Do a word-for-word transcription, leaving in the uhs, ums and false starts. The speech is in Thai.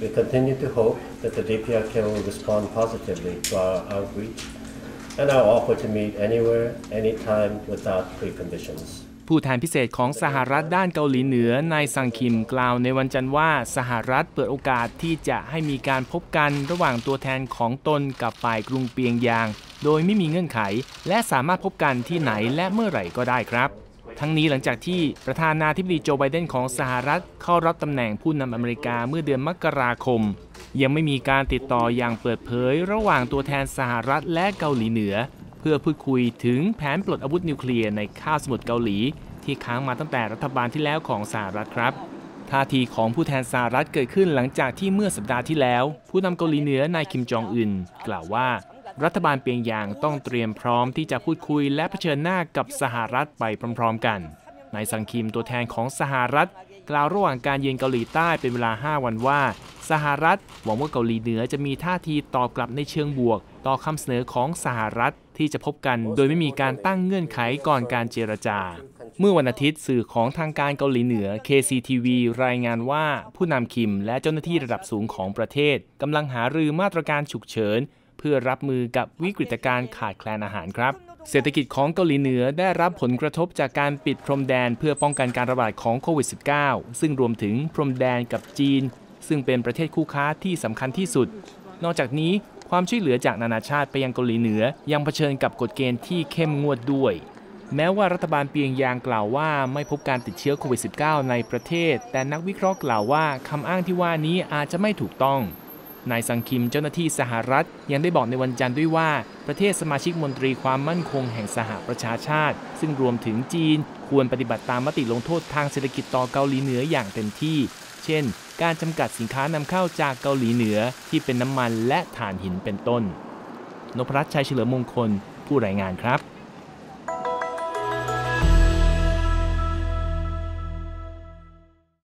We continue to hope that the D P R K will respond positively to our outreach and our offer to meet anywhere, anytime without preconditions. ผู้แทนพิเศษของสหรัฐด้านเกาหลีเหนือนายซังคิมกล่าวในวันจันทร์ว่าสหรัฐเปิดโอกาสที่จะให้มีการพบกันระหว่างตัวแทนของตนกับฝ่ายกรุงเปียงยางโดยไม่มีเงื่อนไขและสามารถพบกันที่ไหนและเมื่อไหร่ก็ได้ครับทั้งนี้หลังจากที่ประธานาธิบดีโจไบเดนของสหรัฐเข้ารับตำแหน่งผู้นำอเมริกาเมื่อเดือนมกราคมยังไม่มีการติดต่ออย่างเปิดเผยระหว่างตัวแทนสหรัฐและเกาหลีเหนือเพื่อพูดคุยถึงแผนปลดอาวุธนิวเคลียร์ในคาบสมุทรเกาหลีที่ค้างมาตั้งแต่รัฐบาลที่แล้วของสหรัฐครับท่าทีของผู้แทนสหรัฐเกิดขึ้นหลังจากที่เมื่อสัปดาห์ที่แล้วผู้นำเกาหลีเหนือนายคิมจองอึนกล่าวว่ารัฐบาลเปียงยางต้องเตรียมพร้อมที่จะพูดคุยและเผชิญหน้ากับสหรัฐไปพร้อมๆกันนายซังคิมตัวแทนของสหรัฐกล่าวระหว่างการเยือนเกาหลีใต้เป็นเวลาห้าวันว่าสหรัฐหวังว่าเกาหลีเหนือจะมีท่าทีตอบกลับในเชิงบวกต่อคำเสนอของสหรัฐที่จะพบกันโดยไม่มีการตั้งเงื่อนไขก่อนการเจรจาเมื่อวันอาทิตย์สื่อของทางการเกาหลีเหนือ เค ซี ที วี รายงานว่าผู้นำคิมและเจ้าหน้าที่ระดับสูงของประเทศกำลังหารือมาตรการฉุกเฉินเพื่อรับมือกับวิกฤตการณ์ขาดแคลนอาหารครับเศรษฐกิจของเกาหลีเหนือได้รับผลกระทบจากการปิดพรมแดนเพื่อป้องกันการระบาดของโควิด สิบเก้า ซึ่งรวมถึงพรมแดนกับจีนซึ่งเป็นประเทศคู่ค้าที่สำคัญที่สุดนอกจากนี้ความช่วยเหลือจากนานาชาติไปยังเกาหลีเหนือยังเผชิญกับกฎเกณฑ์ที่เข้มงวดด้วยแม้ว่ารัฐบาลเปียงยางกล่าวว่าไม่พบการติดเชื้อโควิด สิบเก้า ในประเทศแต่นักวิเคราะห์กล่าวว่าคำอ้างที่ว่านี้อาจจะไม่ถูกต้องนายซังคิมเจ้าหน้าที่สหรัฐยังได้บอกในวันจันทร์ด้วยว่าประเทศสมาชิกมนตรีความมั่นคงแห่งสหประชาชาติซึ่งรวมถึงจีนควรปฏิบัติตามมติลงโทษทางเศรษฐกิจต่อเกาหลีเหนืออย่างเต็มที่เช่นการจำกัดสินค้านำเข้าจากเกาหลีเหนือที่เป็นน้ำมันและถ่านหินเป็นต้นนพรัตน์ ชัยเฉลิมมงคลผู้รายงานครับ